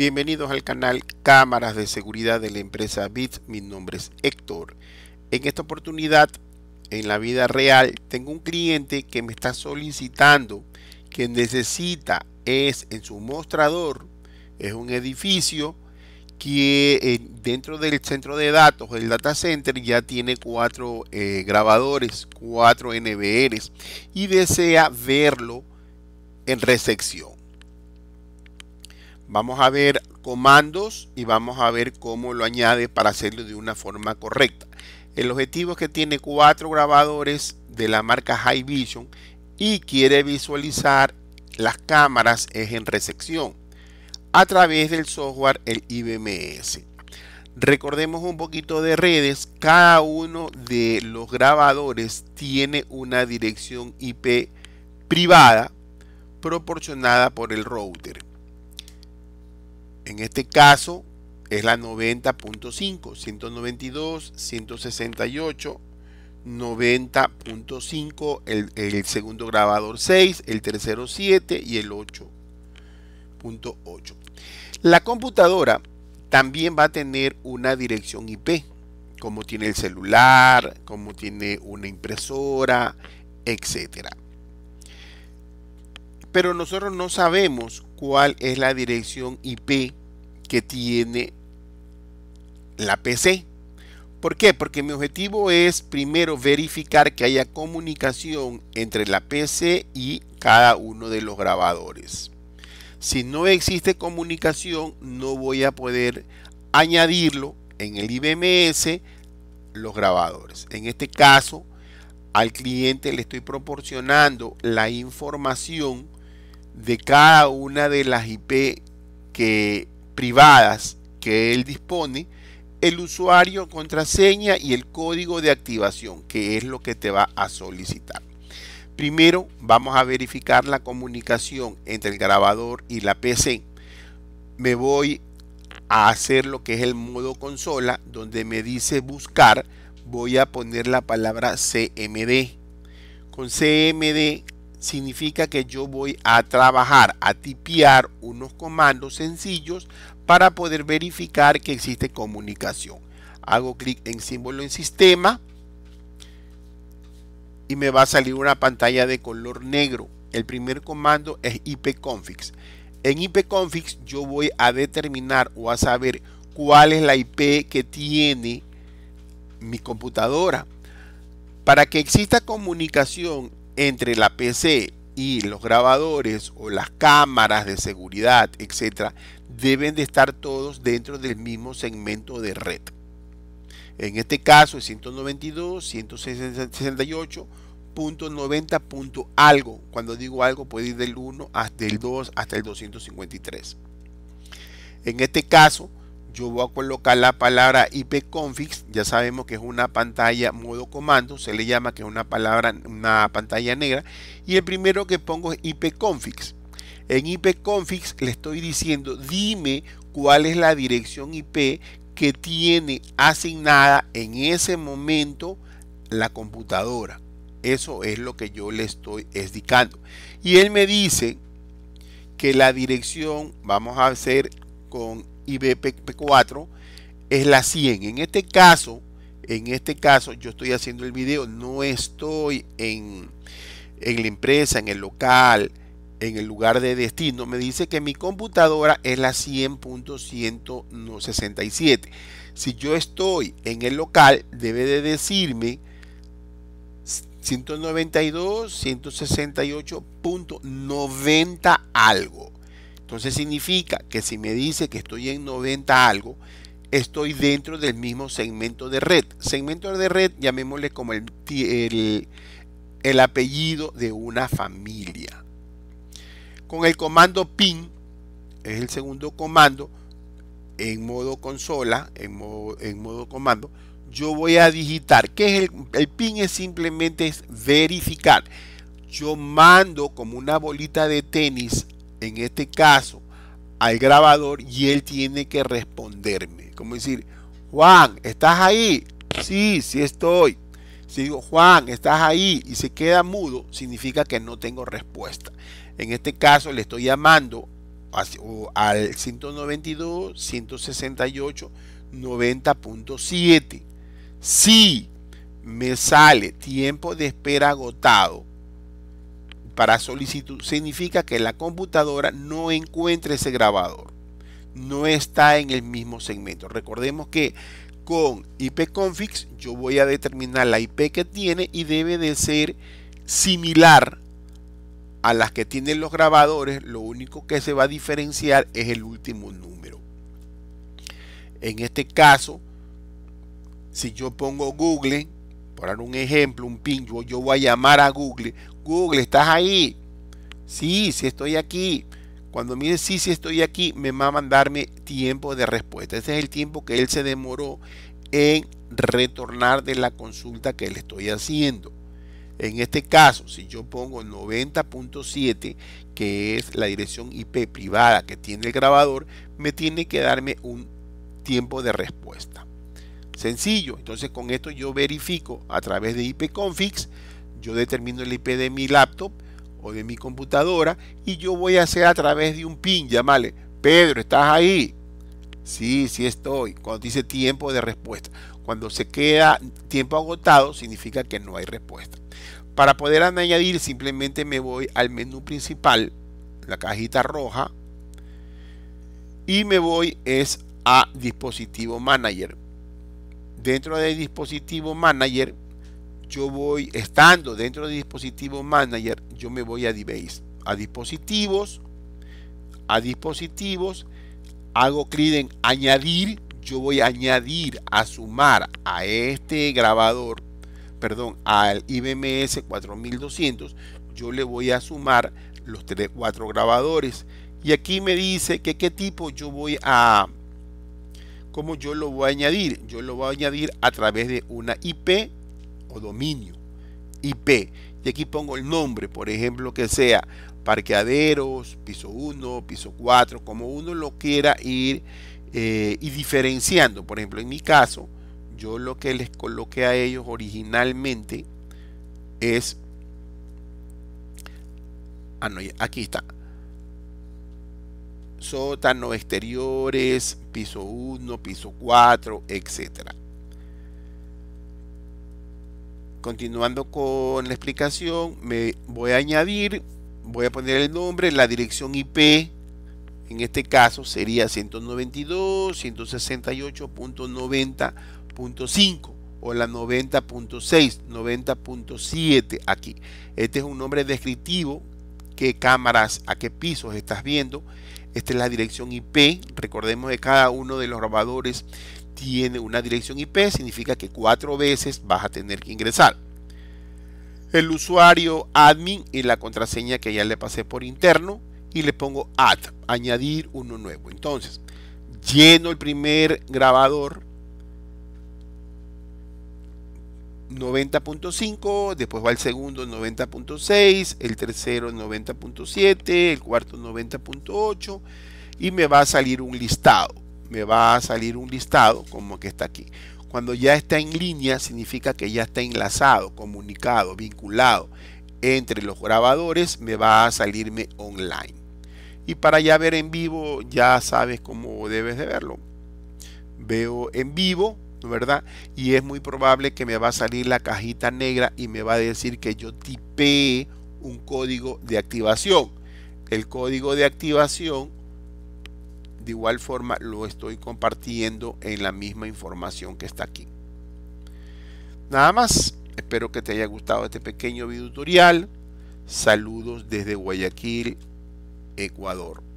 Bienvenidos al canal Cámaras de Seguridad de la empresa BIT. Mi nombre es Héctor. En esta oportunidad, en la vida real, tengo un cliente que me está solicitando que necesita en su mostrador, es un edificio que dentro del centro de datos, el data center, ya tiene 4 grabadores, 4 NVRs y desea verlo en recepción. Vamos a ver comandos y vamos a ver cómo lo añade para hacerlo de una forma correcta. El objetivo es que tiene 4 grabadores de la marca Hikvision y quiere visualizar las cámaras en recepción a través del software el IBMS. Recordemos un poquito de redes. Cada uno de los grabadores tiene una dirección IP privada proporcionada por el router. En este caso es la 90.5, 192, 168, 90.5, el segundo grabador 6, el tercero 7 y el 8.8. La computadora también va a tener una dirección IP, como tiene el celular, como tiene una impresora, etc. Pero nosotros no sabemos cuál es la dirección IP que tiene la PC. ¿Por qué? Porque mi objetivo es primero verificar que haya comunicación entre la PC y cada uno de los grabadores. Si no existe comunicación, no voy a poder añadirlo en el IBMS los grabadores. En este caso, al cliente le estoy proporcionando la información de cada una de las IP privadas que él dispone, el usuario, contraseña y el código de activación, que es lo que te va a solicitar. Primero vamos a verificar la comunicación entre el grabador y la PC. Me voy a hacer lo que es el modo consola, donde me dice buscar. Voy a poner la palabra CMD. Con CMD significa que yo voy a trabajar, a tipear unos comandos sencillos para poder verificar que existe comunicación. Hago clic en símbolo en sistema y me va a salir una pantalla de color negro. El primer comando es ipconfig. En ipconfig yo voy a determinar o a saber cuál es la IP que tiene mi computadora. Para que exista comunicación entre la PC y los grabadores o las cámaras de seguridad, etcétera, deben de estar todos dentro del mismo segmento de red. En este caso es 192, 168.90. Algo. Cuando digo algo puede ir del 1 hasta el 2 hasta el 253. En este caso yo voy a colocar la palabra ipconfig. Ya sabemos que es una pantalla modo comando, se le llama, que es una pantalla negra, y el primero que pongo es ipconfig. En ipconfig le estoy diciendo dime cuál es la dirección IP que tiene asignada en ese momento la computadora. Eso es lo que yo le estoy indicando, y él me dice que la dirección, vamos a hacer con IBP4, es la 100. En este caso yo estoy haciendo el video, no estoy en la empresa, en el local, en el lugar de destino. Me dice que mi computadora es la 100.167. Si yo estoy en el local, debe de decirme 192, 168.90 algo. Entonces significa que si me dice que estoy en 90 algo, estoy dentro del mismo segmento de red. Segmento de red, llamémosle como el apellido de una familia. Con el comando pin, es el segundo comando, en modo consola, en modo comando, yo voy a digitar. ¿Qué es el pin? Es simplemente verificar. Yo mando como una bolita de tenis, en este caso, al grabador, y él tiene que responderme. Como decir, Juan, ¿estás ahí? Sí, sí estoy. Si digo, Juan, ¿estás ahí? Y se queda mudo, significa que no tengo respuesta. En este caso le estoy llamando o al 192.168.90.7. Si me sale tiempo de espera agotado para solicitud, significa que la computadora no encuentra ese grabador, no está en el mismo segmento. Recordemos que con ipconfig yo voy a determinar la IP que tiene y debe de ser similar a las que tienen los grabadores. Lo único que se va a diferenciar es el último número. En este caso, si yo pongo Google, por dar un ejemplo, un ping, yo voy a llamar a Google. Google, ¿estás ahí? Sí, sí estoy aquí. Cuando me dice sí estoy aquí, me va a mandarme tiempo de respuesta. Ese es el tiempo que él se demoró en retornar de la consulta que le estoy haciendo. En este caso, si yo pongo 90.7, que es la dirección IP privada que tiene el grabador, me tiene que darme un tiempo de respuesta. Sencillo. Entonces con esto yo verifico a través de ipconfig, yo determino el IP de mi laptop o de mi computadora y yo voy a hacer a través de un ping, llamarle: Pedro, ¿estás ahí? Sí, sí estoy. Cuando dice tiempo de respuesta, cuando se queda tiempo agotado, significa que no hay respuesta. Para poder añadir, simplemente me voy al menú principal, la cajita roja, y me voy a dispositivo manager. Dentro de dispositivo manager, yo voy, estando dentro de dispositivo manager, yo me voy a device, a dispositivos, hago clic en añadir. Yo voy a añadir, a sumar a este grabador, perdón, al IBMS 4200, yo le voy a sumar los 4 grabadores. Y aquí me dice que qué tipo yo voy a, cómo yo lo voy a añadir. Yo lo voy a añadir a través de una IP o dominio IP. Y aquí pongo el nombre, por ejemplo, que sea parqueaderos, piso 1, piso 4, como uno lo quiera ir y diferenciando. Por ejemplo, en mi caso, yo lo que les coloqué a ellos originalmente es, no, aquí está, sótano, exteriores, piso 1, piso 4, etcétera. Continuando con la explicación, me voy a añadir, voy a poner el nombre, la dirección IP. En este caso sería 192.168.90.5 o la 90.6, 90.7 aquí. Este es un nombre descriptivo, qué cámaras, a qué pisos estás viendo. Esta es la dirección IP. Recordemos que cada uno de los grabadores tiene una dirección IP, significa que 4 veces vas a tener que ingresar. El usuario admin y la contraseña que ya le pasé por interno. Y le pongo add, añadir uno nuevo. Entonces, lleno el primer grabador 90.5, después va el segundo 90.6, el tercero 90.7, el cuarto 90.8 y me va a salir un listado. Me va a salir un listado como que está aquí. Cuando ya está en línea, significa que ya está enlazado, comunicado, vinculado entre los grabadores, me va a salirme online. Y para ya ver en vivo, ya sabes cómo debes de verlo. Veo en vivo, ¿verdad? Y es muy probable que me va a salir la cajita negra y me va a decir que yo tipeé un código de activación. El código de activación, de igual forma, lo estoy compartiendo en la misma información que está aquí. Nada más. Espero que te haya gustado este pequeño video tutorial. Saludos desde Guayaquil, Ecuador.